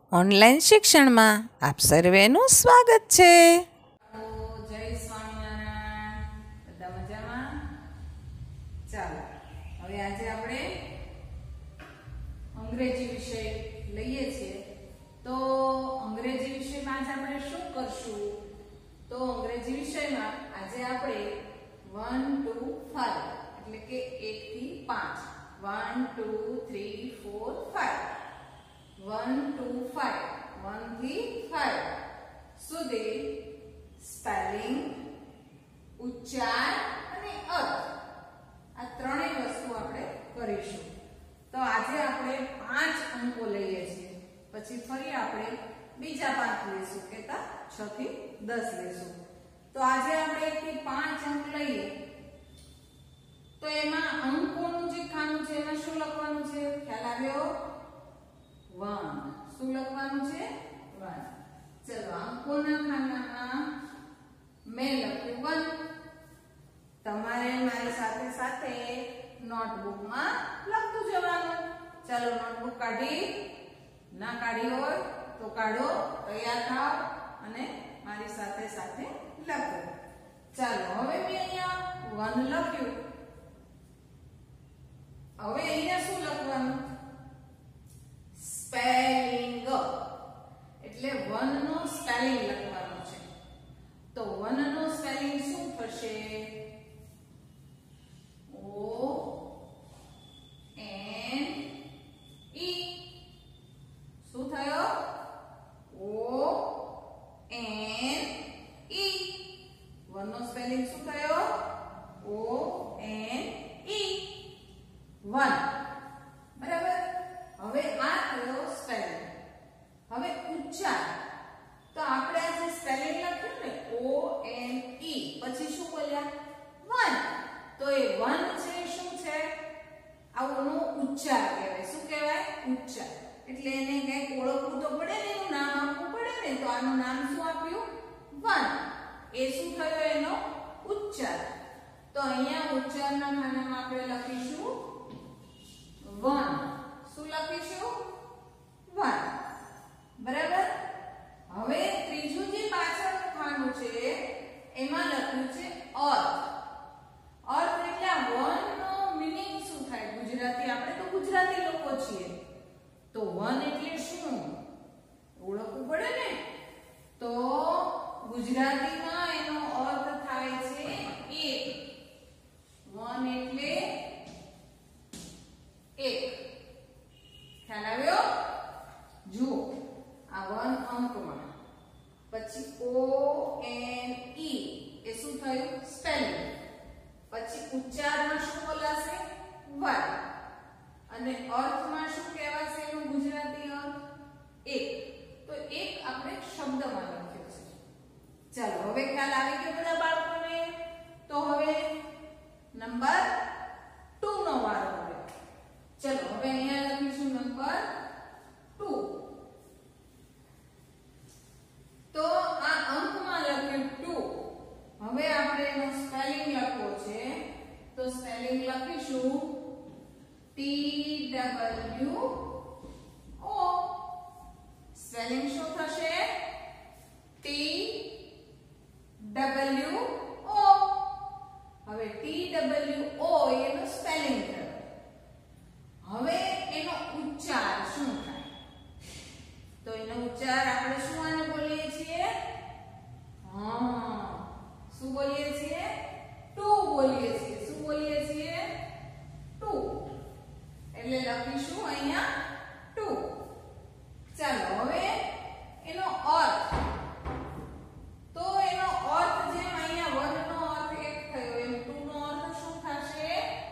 Online શિક્ષણમાં આપ સર્વેનું સ્વાગત છે. જય સ્વામિનારાયણ. બધા મજામાં? ચાલો હવે આજે આપણે અંગ્રેજી વિષય લઈએ છીએ. તો અંગ્રેજી વિષયમાં આજે આપણે શું કરશું? તો અંગ્રેજી વિષયમાં આજે આપણે 1 to 5 એટલે કે 1 થી 5 1 2 3 4 5 1 to 5 1 થી 5 સુધી સ્પેલિંગ, ઉચ્ચાર અને અર્થ આ ત્રણેય વસ્તુ આપણે કરીશું. તો આજે આપણે 5 અંકો લઈએ છીએ, પછી ફરી આપણે બીજા 5 લઈશું, કેતા 6 થી 10 લઈશું. તો આજે આપણે 1 થી 5 અંક લઈએ તો એમાં અંકોનું જે ખાનું છે એમાં શું લખવાનું છે? ખ્યાલ આવ્યો? 1. શું લખવાનું છે? 1. ચલો અંકોના ખાનામાં મેં લખ્યું 1. તમારે મારી સાથે સાથે નોટબુકમાં લખતું જવાનું. ચલો નોટબુક કાઢી, ના કાઢી હોય તો કાઢો, તૈયાર થાવ અને મારી સાથે સાથે લખો. ચાલો હવે મેં અહીંયા 1 લખ્યું. હવે અહીંયા શું લખવાનું? સ્પેલિંગ એટલે 1 નો સ્પેલિંગ લખવાનો છે. તો 1 નો સ્પેલિંગ શું થશે? O N E. શું થયો? O N E. 1 નો સ્પેલિંગ શું થયો? O N E. 1. બરાબર. હવે આ થયો સ્પેલિંગ. હવે ઉચ્ચાર. તો આપણે આ જે સ્પેલિંગ લખ્યું ને O N E પછી શું બોલ્યા? 1. તો એ 1 છે શું છે? આવનો ઉચ્ચાર કહેવાય. શું કહેવાય? ઉચ્ચાર. એટલે એને કંઈક ઓળખવું તો પડે ને, એનું નામ આપવું પડે ને. તો આનું નામ શું આપ્યું? 1. એ શું થયો? એનો ઉચ્ચાર. તો અહીંયા ઉચ્ચારના ખાનામાં આપણે લખીશું 1. શું લખીશું? 1. બરાબર. હવે ત્રીજું જે પાછળનું ખાનું છે એમાં લખ્યું છે અર્થ. અર્થ એટલે 1 નો મીનિંગ શું થાય? ગુજરાતી, આપણે તો ગુજરાતી લોકો છીએ, તો 1 એટલે શું ઓળખવું પડે ને. તો ગુજરાતીમાં એનો અર્થ થાય છે 1. 1 એટલે 1. ખ્યાલ આવ્યો? જુઓ આ 1 અંકમાં, પછી O N E એ શું થયું? સ્પેલિંગ. પછી ઉચ્ચારમાં શું બોલાશે? 1. અને અર્થમાં શું કહેવાશે એનું ગુજરાતી અર્થ? 1. તો 1 આપણે શબ્દમાં લખ્યો છે. ચાલો હવે ખ્યાલ આવી ગયો બધા બાળકોને? તો હવે નંબર 2 નો વારો આવ્યો. ચલો હવે અહીંયા લખીશું નંબર 2. તો આ અંકમાં લખ્યું 2. હવે આપણે એનો સ્પેલિંગ લખવો છે. તો સ્પેલિંગ લખીશું T W O. સ્પેલિંગ શું થશે? T W O. હવે T W O એનો સ્પેલિંગ થયો. હવે એનો ઉચ્ચાર શું થાય? તો એનો ઉચ્ચાર આપણે શું આને બોલીએ છીએ? શું બોલીએ છીએ? 2 બોલીએ છીએ. શું બોલીએ છીએ? 2. એટલે લખીશું અહીંયા 2. ચાલો હવે એનો અર્થ. તો એનો અર્થ જેમ અહીંયા 1 નો અર્થ 1 થયો એમ 2 નો અર્થ શું થશે?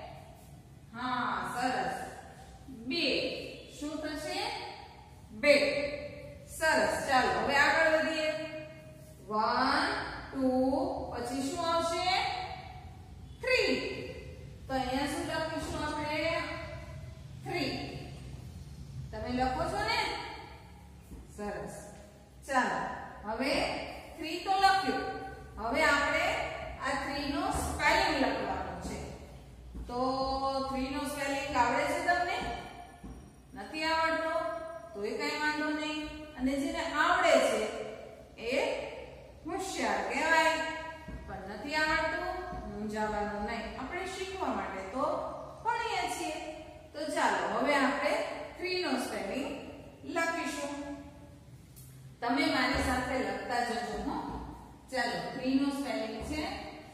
સરસ. 2. શું થશે? 2. સરસ. ચાલો હવે આગળ વધીએ. 1 2 પછી શું આવશે? 3. તો અહીંયા શું લખીશું આપણે? 3. તમે લખો છો ને? સરસ. ચાલો હવે 3 તો લખ્યું. હવે આપણે આ 3 નો સ્પેલિંગ લખવાનો છે. તો 3 નો સ્પેલિંગ આવડે છે તમને? નથી આવડતો? તો એ કઈ વાંધો નહીં. અને જેને આવડે છે એ હોશિયાર કહેવાય. પણ નથી આવડતું, મૂંઝાવાનું નહીં. આપણે શીખવા માટે તો ભણીએ છીએ. તો ચાલો હવે આપણે 3 નો સ્પેલિંગ લખીશું. તમે મારી સાથે લખતા જજો હો. ચાલો 3 નો સ્પેલિંગ છે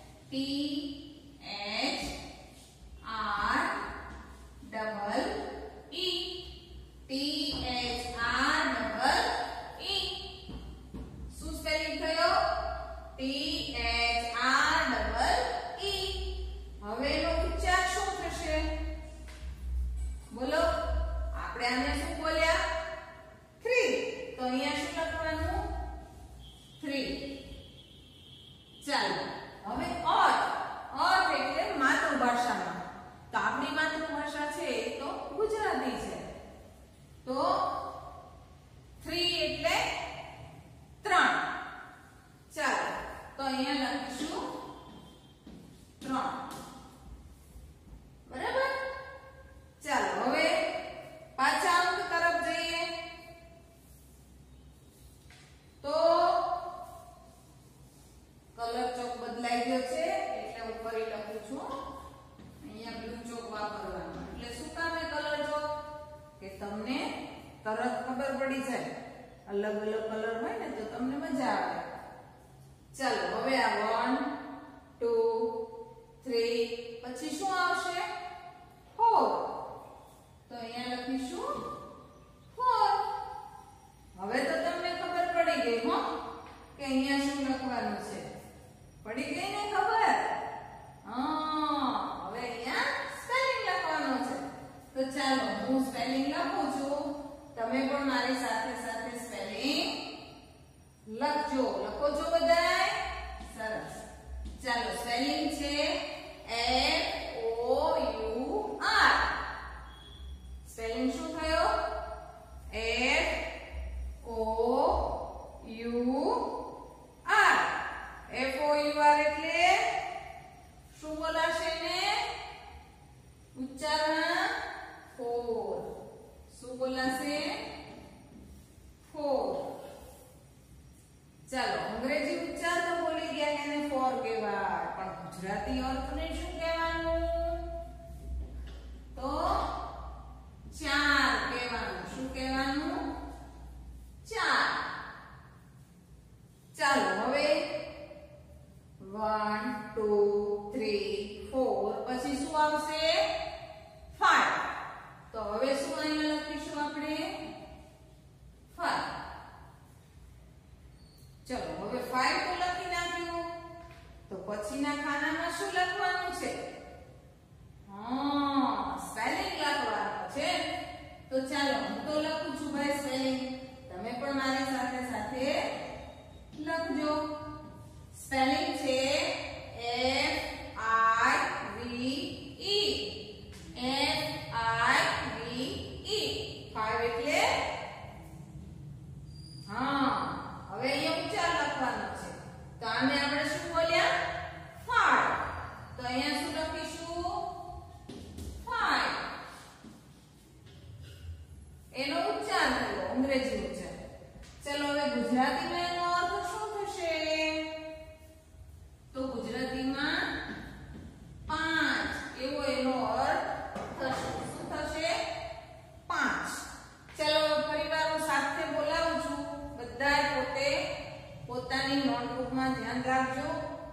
THREE. શું સ્પેલિંગ થયો? THREE. હવે એનો ઉચ્ચાર શું થશે? બોલો. આપણે આને શું બોલ્યા? 3. તો અહીંયા શું લખવાનું? 3. ચાલો હવે અર્થ એટલે માતૃભાષામાં. તો આપણી માતૃભાષા છે એ તો ગુજરાતી છે. તો 3 એટલે 3. ચાલો તો અહીંયા લખીશું 3. બરાબર. ચાલો હવે પાછા અંક તરફ જઈએ. તો કલર ચોક બદલાઈ ગયો છે એટલે ઉપર લખું છું. અહીંયા બ્લુ ચોક વાપરવાનો. એટલે શું કામ એ કલર ચોક? કે તમને તરત ખબર પડી જાય. અલગ અલગ કલર હોય ને તો તમને મજા આવે. ચાલો હવે આ 1 2 3 પછી શું આવશે? 4. તો અહીંયા લખીશું 4. હવે તો તમને ખબર પડી ગઈ હો કે અહીંયા શું લખવાનું છે. પડી ગઈ ને ખબર? હા. હવે અહીંયા સ્પેલિંગ લખવાનો છે. તો ચાલો હું સ્પેલિંગ લખું છું. તમે પણ મારી સાથે સાથે સ્પેલિંગ લખજો. લખો છો બધાય? સરસ. ચાલો સ્પેલિંગ છે FOUR. સ્પેલિંગ શું થયો? FOUR એટલે શું બોલાશે ને? ઉચ્ચારણ 4. શું બોલાશે? 4. ચાલો અંગ્રેજી ઉચ્ચાર તો બોલી ગયા કે એને 4 કહેવાય, પણ ગુજરાતી અર્થને શું કહેવાનું? તો 4 કહેવાનું. શું કહેવાનું? 4. ચાલો હવે 1 2 3 4 પછી શું આવશે? 5. તો હવે શું અહીંયા લખીશું આપણે? 5. ચલો હવે 5 તો લખી નાખ્યું. તો પછીના ખાનામાં શું લખવાનું છે? સ્પેલિંગ લખવાનું છે. તો ચાલો હું તો લખું છું ભાઈ સ્પેલિંગ. તમે પણ મારી સાથે સાથે લખજો. સ્પેલિંગ છે FIVE. FIVE. 5 એટલે હા. હવે અહીંયા ઉચ્ચાર લખવાનો છે. તો આને આપણે શું બોલ્યા? 5. તો અહીંયા શું લખીશું? 5. એનો ઉચ્ચાર થયો, અંગ્રેજી ઉચ્ચાર. ચલો હવે ગુજરાતીમાં એનો અર્થ શું થશે? તો ગુજરાતીમાં 5 એવો એનો અર્થ થશે. શું થશે? 5. ચલો ફરીવાર હું સાથે બોલાવું છું. બધા પોતે પોતાની નોટબુકમાં ધ્યાન રાખજો.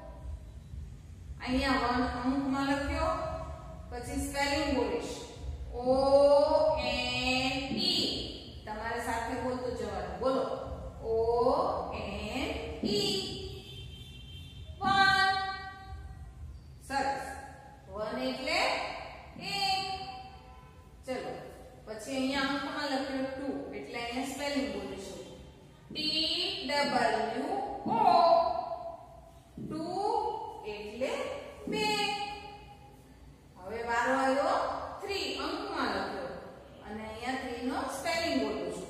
અહીંયા 1 અંકમાં લખ્યો. પછી સ્પેલિંગ બોલીશ. ONE. તમારે સાથે બોલતું જવાનું. બોલો. ONE. 1. સરસ. 1 એટલે 1. ચલો પછી અહીંયા અંકમાં લખ્યો 2 એટલે અહીંયા સ્પેલિંગ બોલીશું. TWO. 2 એટલે 2. હવે વારો આવ્યો 3 અંકમાં લખ્યો અને અહીંયા 3 નો સ્પેલિંગ બોલું છું.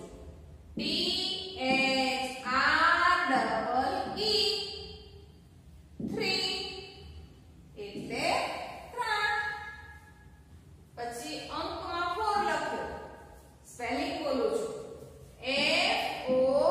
THREE. 3 એટલે 3. પછી અંકમાં 4 લખ્યો. સ્પેલિંગ બોલું છું. FOUR.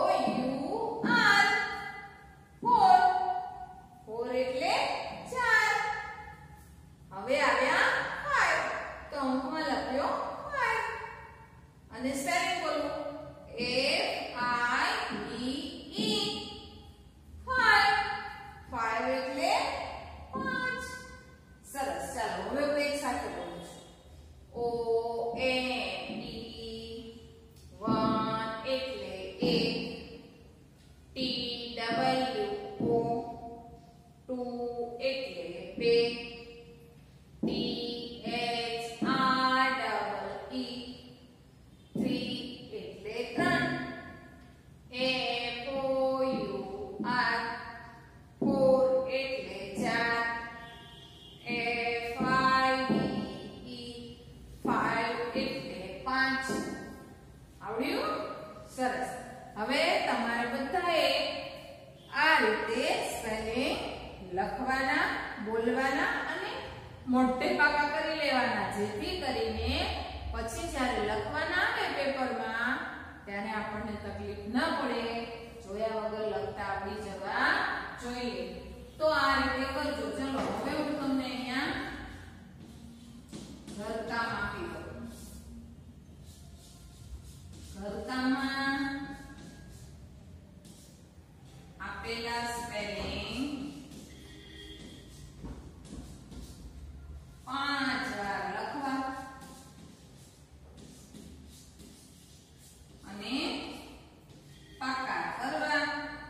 હવે તમારે બધાએ આ રીતે સ્પેલિંગ લખવાના, બોલવાના અને મોટે પાકા કરી લેવાના, જેથી કરીને પછી જ્યારે લખવાના આવે પેપરમાં ત્યારે આપણને તકલીફ ન પડે, જોયા વગર લખતા આવડી જવા જોઈએ. તો આ રીતે કરજો. ચલો હવે હું તમને અહીંયા ઘરકામ આપી દઉં. ઘરકામમાં આપેલા સ્પેલિંગ 5 વાર લખવા અને પાકા કરવા.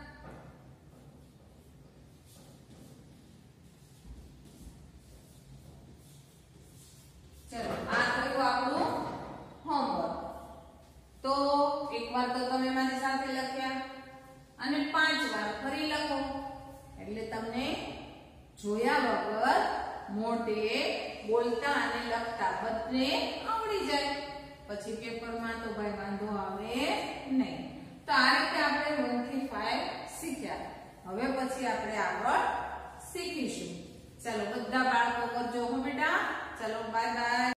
ચલો આ થયું આપણું હોમવર્ક. તો એકવાર તો તમે મારી સાથે લખ્યા અને 5 વાર ફરી લખો, એટલે તમને જોયા વગર મોઢે બોલતા અને લખતા બંને આવડી જાય. પછી પેપરમાં તો ભાઈ વાંધો આવે નહીં. તો આ રીતે આપણે 1 થી 5 શીખ્યા. હવે પછી આપણે આગળ શીખીશું. ચલો બધા બાળકો કરજો હો બેટા. ચલો બાય બાય.